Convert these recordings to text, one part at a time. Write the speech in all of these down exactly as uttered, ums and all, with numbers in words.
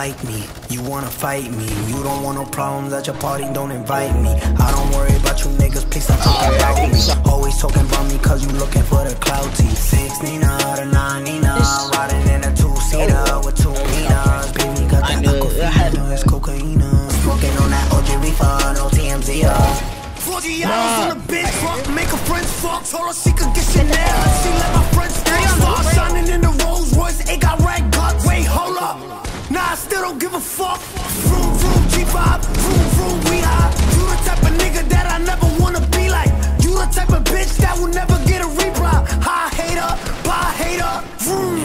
like me, you wanna fight me. You don't want no problems at your party, don't invite me. I don't worry about you niggas, please stop talking about me. Always talking about me cause you looking for the clouty. Six Nina, the nine Nina, riding in a two-seater with two meters. Baby got that aquafina, it's cocaine. Smoking on that O J reefer, no T M Z. forty hours on the bitch, fuck, make her friends fuck. Told her she could get Chanel, she let my friends fuck. Start shining in the Rolls Royce, it got red guts. Wait, hold up, nah, I still don't give a fuck. Vroom, vroom, G five, vroom, vroom, we high. You the type of nigga that I never wanna be like. You the type of bitch that will never get a reply. High hater, bye hater, vroom.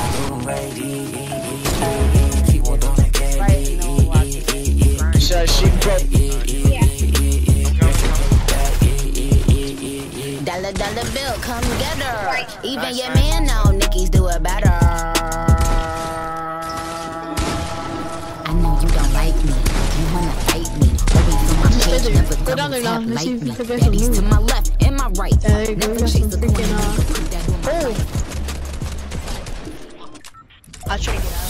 So she broke. Dollar, dollar bill, come get her. Even your man know Nickies do it better. I know you don't like me. You wanna fight me. Always on my page, never double tap like me. Baddies to my left and my right. Never chase the corner. Oh! I'll try to get out.